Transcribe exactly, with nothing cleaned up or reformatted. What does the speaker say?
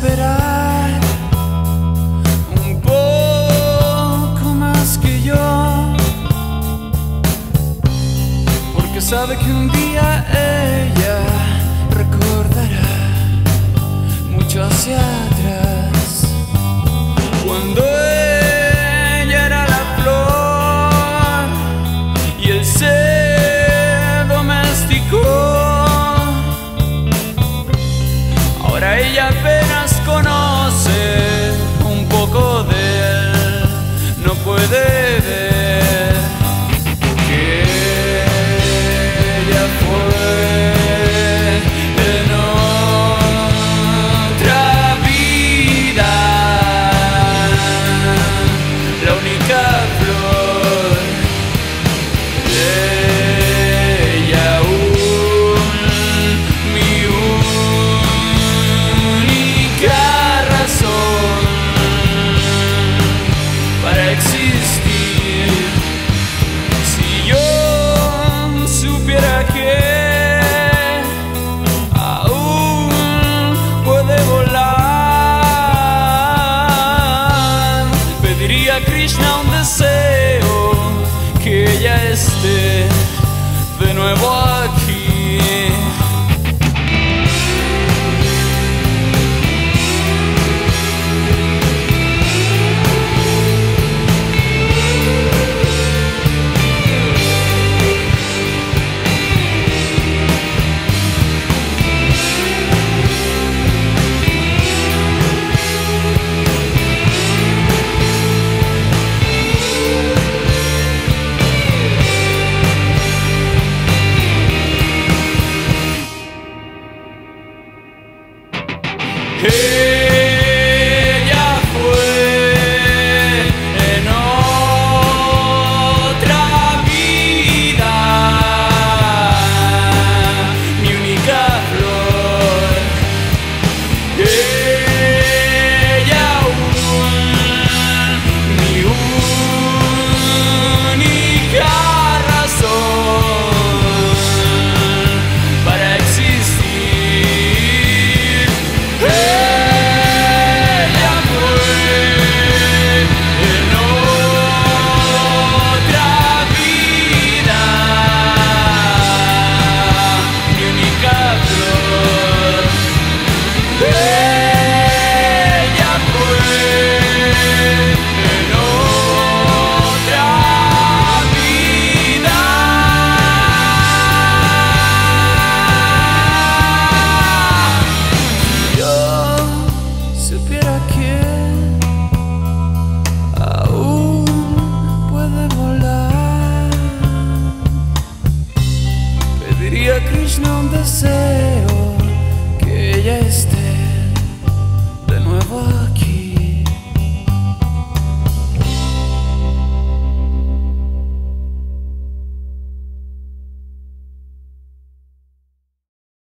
esperar un poco más que yo, porque sabe que un día ella recordará mucho hacia atrás, cuando ella era la flor y él se domesticó. Ahora ella apenas conoce un poco de él, no puede ver que ella fue en otra vida la única flor de ella, aún mi única razón para existir. Si yo supiera que aún puede volar, pediría a Krishna un deseo, que ella esté de nuevo aquí. Ella fue en otra vida mi única flor. Ella aún mi única razón para existir. Ella fue en otra vida mi única flor. Ella fue en otra vida. Yo supiera que aún puede volar, pediría a Krishna un deseo,